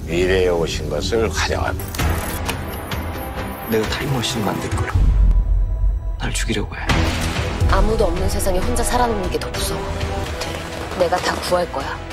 미래에 오신 것을 환영합니다. 내가 타임머신을 만들 거야. 날 죽이려고 해. 아무도 없는 세상에 혼자 살아남는 게 더 무서워. 내가 다 구할 거야.